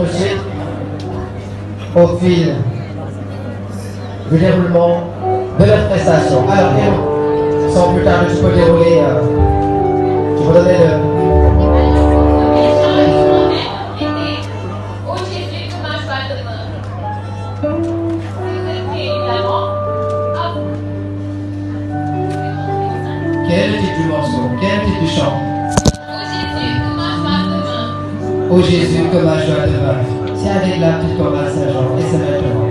tout de suite au fil du déroulement de leur prestation. Alors, Héro, sans plus tarder, tu peux dérouler, tu peux donner le... Quel est le titre du morceau? Quel est le titre du chant? Ô Jésus, que ma joie demeure. C'est avec la petite chorale Saint-Jean, et c'est maintenant.